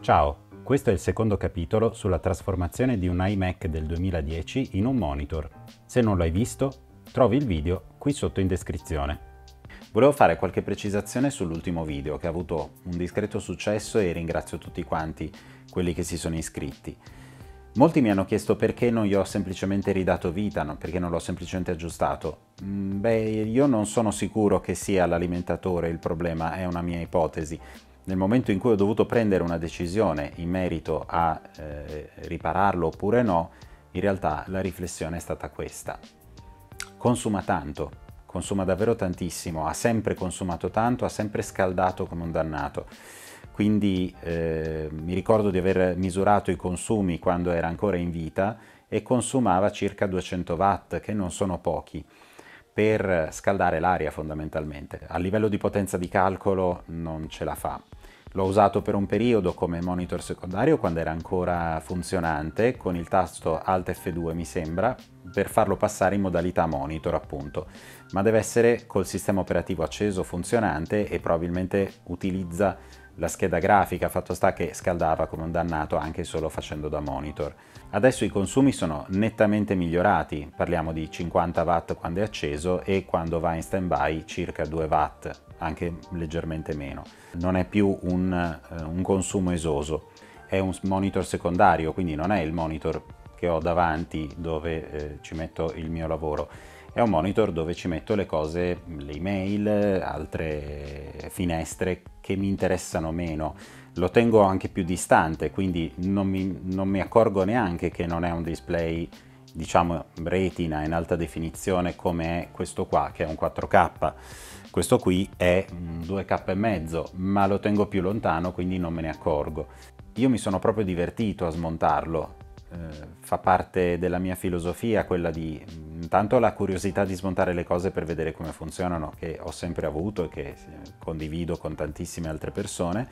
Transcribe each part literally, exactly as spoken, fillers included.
Ciao, questo è il secondo capitolo sulla trasformazione di un iMac del duemiladieci in un monitor. Se non l'hai visto, trovi il video qui sotto in descrizione. Volevo fare qualche precisazione sull'ultimo video che ha avuto un discreto successo e ringrazio tutti quanti quelli che si sono iscritti. Molti mi hanno chiesto perché non gli ho semplicemente ridato vita, no? Perché non l'ho semplicemente aggiustato. Beh, io non sono sicuro che sia l'alimentatore il problema, è una mia ipotesi. Nel momento in cui ho dovuto prendere una decisione in merito a eh, ripararlo oppure no, in realtà la riflessione è stata questa. Consuma tanto, consuma davvero tantissimo, ha sempre consumato tanto, ha sempre scaldato come un dannato. Quindi eh, mi ricordo di aver misurato i consumi quando era ancora in vita e consumava circa duecento watt, che non sono pochi, per scaldare l'aria fondamentalmente. A livello di potenza di calcolo non ce la fa. L'ho usato per un periodo come monitor secondario quando era ancora funzionante, con il tasto Alt F due mi sembra, per farlo passare in modalità monitor appunto, ma deve essere col sistema operativo acceso, funzionante e probabilmente utilizza la scheda grafica, fatto sta che scaldava come un dannato anche solo facendo da monitor. Adesso i consumi sono nettamente migliorati, parliamo di cinquanta watt quando è acceso e quando va in stand-by circa due watt, anche leggermente meno. Non è più un, uh, un consumo esoso, è un monitor secondario, quindi non è il monitor che ho davanti dove eh, ci metto il mio lavoro. È un monitor dove ci metto le cose, le email, altre finestre che mi interessano meno. Lo tengo anche più distante, quindi non mi, non mi accorgo neanche che non è un display, diciamo, retina in alta definizione come è questo qua, che è un quattro K. Questo qui è un due K e mezzo, ma lo tengo più lontano, quindi non me ne accorgo. Io mi sono proprio divertito a smontarlo. Eh, fa parte della mia filosofia quella di intanto la curiosità di smontare le cose per vedere come funzionano, che ho sempre avuto e che condivido con tantissime altre persone,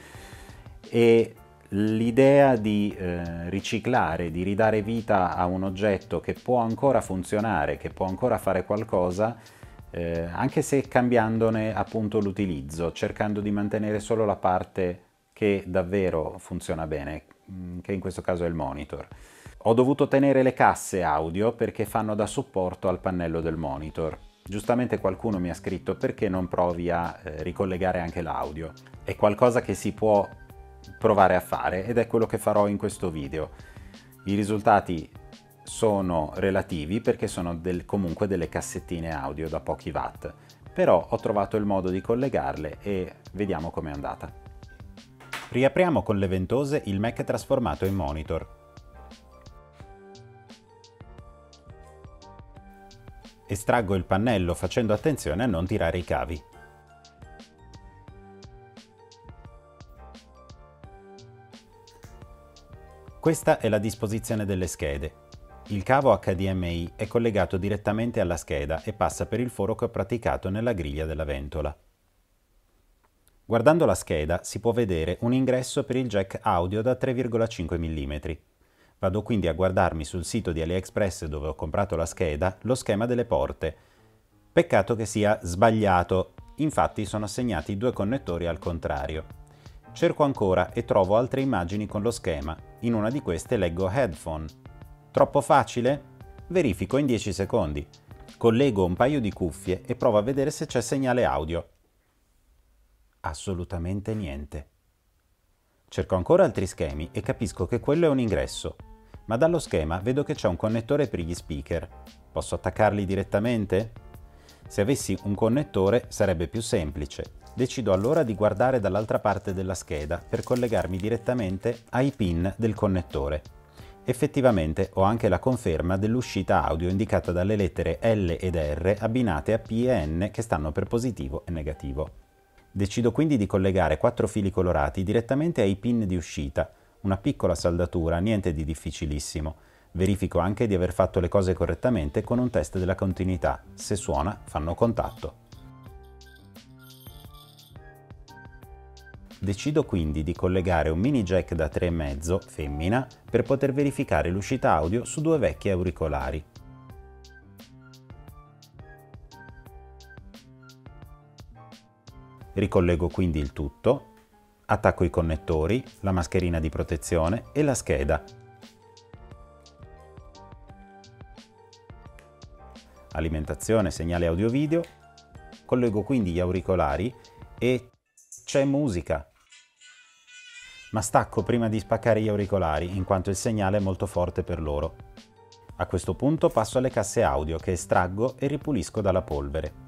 e l'idea di eh, riciclare, di ridare vita a un oggetto che può ancora funzionare, che può ancora fare qualcosa, eh, anche se cambiandone appunto l'utilizzo, cercando di mantenere solo la parte che davvero funziona bene, che in questo caso è il monitor. Ho dovuto tenere le casse audio perché fanno da supporto al pannello del monitor. Giustamente qualcuno mi ha scritto perché non provi a eh, ricollegare anche l'audio. È qualcosa che si può provare a fare ed è quello che farò in questo video. I risultati sono relativi perché sono del, comunque delle cassettine audio da pochi watt, però ho trovato il modo di collegarle e vediamo com'è andata. Riapriamo con le ventose il Mac trasformato in monitor. Estraggo il pannello facendo attenzione a non tirare i cavi. Questa è la disposizione delle schede. Il cavo H D M I è collegato direttamente alla scheda e passa per il foro che ho praticato nella griglia della ventola. Guardando la scheda si può vedere un ingresso per il jack audio da tre virgola cinque millimetri. Vado quindi a guardarmi sul sito di AliExpress dove ho comprato la scheda lo schema delle porte. Peccato che sia sbagliato, infatti sono assegnati due connettori al contrario. Cerco ancora e trovo altre immagini con lo schema, in una di queste leggo headphone. Troppo facile? Verifico in dieci secondi. Collego un paio di cuffie e provo a vedere se c'è segnale audio. Assolutamente niente. Cerco ancora altri schemi e capisco che quello è un ingresso, ma dallo schema vedo che c'è un connettore per gli speaker. Posso attaccarli direttamente? Se avessi un connettore sarebbe più semplice. Decido allora di guardare dall'altra parte della scheda per collegarmi direttamente ai pin del connettore. Effettivamente ho anche la conferma dell'uscita audio indicata dalle lettere L ed R abbinate a P e N che stanno per positivo e negativo. Decido quindi di collegare quattro fili colorati direttamente ai pin di uscita, una piccola saldatura, niente di difficilissimo. Verifico anche di aver fatto le cose correttamente con un test della continuità. Se suona, fanno contatto. Decido quindi di collegare un mini jack da tre virgola cinque femmina per poter verificare l'uscita audio su due vecchi auricolari. Ricollego quindi il tutto, Attacco i connettori, la mascherina di protezione e la scheda. Alimentazione, segnale audio-video. Collego quindi gli auricolari e c'è musica. Ma stacco prima di spaccare gli auricolari, in quanto il segnale è molto forte per loro. A questo punto passo alle casse audio che estraggo e ripulisco dalla polvere.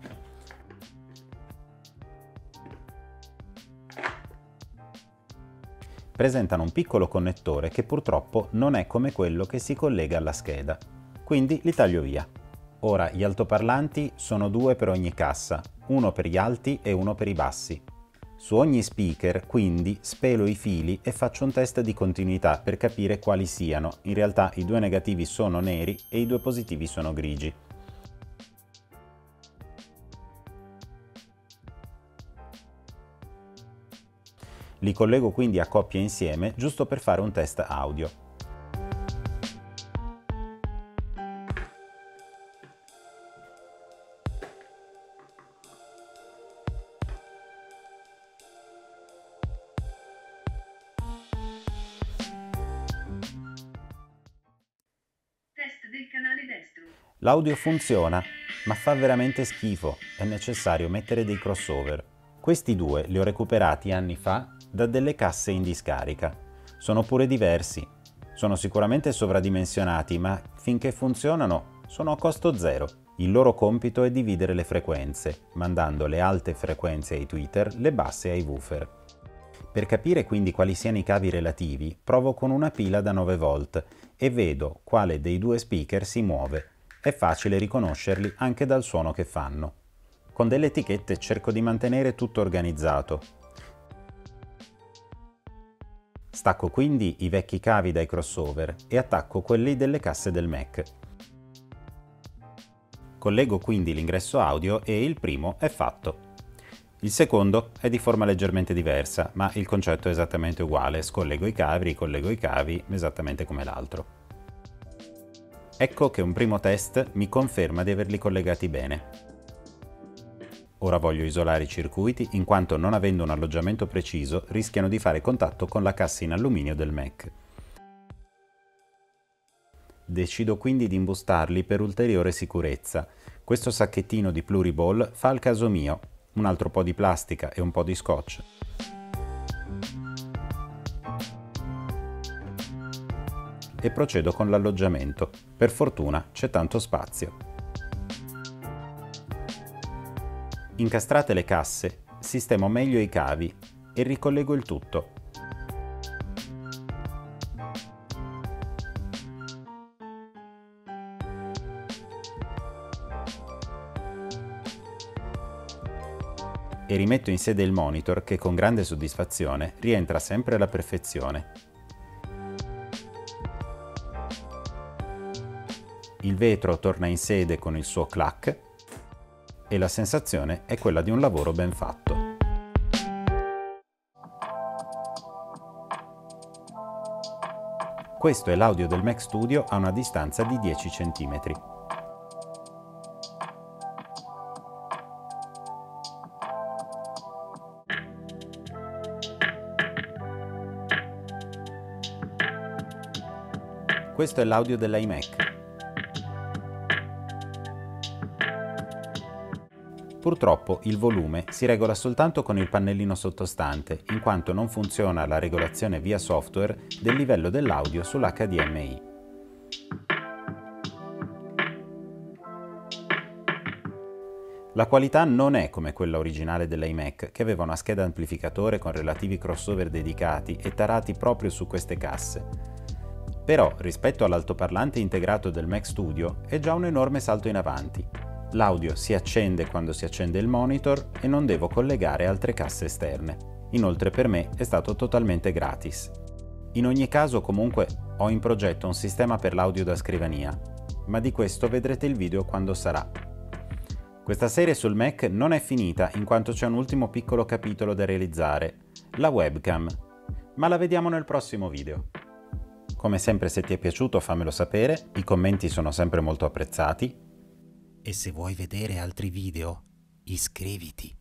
Presentano un piccolo connettore che purtroppo non è come quello che si collega alla scheda, quindi li taglio via. Ora gli altoparlanti sono due per ogni cassa, uno per gli alti e uno per i bassi. Su ogni speaker quindi spelo i fili e faccio un test di continuità per capire quali siano. In realtà i due negativi sono neri e i due positivi sono grigi. Li collego quindi a coppie insieme, giusto per fare un test audio. Test del canale destro. L'audio funziona, ma fa veramente schifo. È necessario mettere dei crossover. Questi due li ho recuperati anni fa da delle casse in discarica. Sono pure diversi. Sono sicuramente sovradimensionati, ma finché funzionano sono a costo zero. Il loro compito è dividere le frequenze, mandando le alte frequenze ai tweeter, le basse ai woofer. Per capire quindi quali siano i cavi relativi, provo con una pila da nove volt e vedo quale dei due speaker si muove. È facile riconoscerli anche dal suono che fanno. Con delle etichette cerco di mantenere tutto organizzato. Stacco quindi i vecchi cavi dai crossover e attacco quelli delle casse del Mac. Collego quindi l'ingresso audio e il primo è fatto. Il secondo è di forma leggermente diversa, ma il concetto è esattamente uguale. Scollego i cavi, ricollego i cavi, esattamente come l'altro. Ecco che un primo test mi conferma di averli collegati bene. Ora voglio isolare i circuiti, in quanto non avendo un alloggiamento preciso rischiano di fare contatto con la cassa in alluminio del Mac. Decido quindi di imbustarli per ulteriore sicurezza. Questo sacchettino di Pluriball fa il caso mio, un altro po' di plastica e un po' di scotch. E procedo con l'alloggiamento. Per fortuna c'è tanto spazio. Incastrate le casse, sistemo meglio i cavi e ricollego il tutto. E rimetto in sede il monitor che con grande soddisfazione rientra sempre alla perfezione. Il vetro torna in sede con il suo clack e la sensazione è quella di un lavoro ben fatto. Questo è l'audio del Mac Studio a una distanza di dieci centimetri. Questo è l'audio dell'iMac. Purtroppo il volume si regola soltanto con il pannellino sottostante, in quanto non funziona la regolazione via software del livello dell'audio sull'H D M I. La qualità non è come quella originale dell'iMac, che aveva una scheda amplificatore con relativi crossover dedicati e tarati proprio su queste casse. Però, rispetto all'altoparlante integrato del Mac Studio, è già un enorme salto in avanti. L'audio si accende quando si accende il monitor e non devo collegare altre casse esterne. Inoltre per me è stato totalmente gratis. In ogni caso comunque ho in progetto un sistema per l'audio da scrivania, ma di questo vedrete il video quando sarà. Questa serie sul Mac non è finita in quanto c'è un ultimo piccolo capitolo da realizzare, la webcam, ma la vediamo nel prossimo video. Come sempre, se ti è piaciuto fammelo sapere, i commenti sono sempre molto apprezzati. E se vuoi vedere altri video, iscriviti.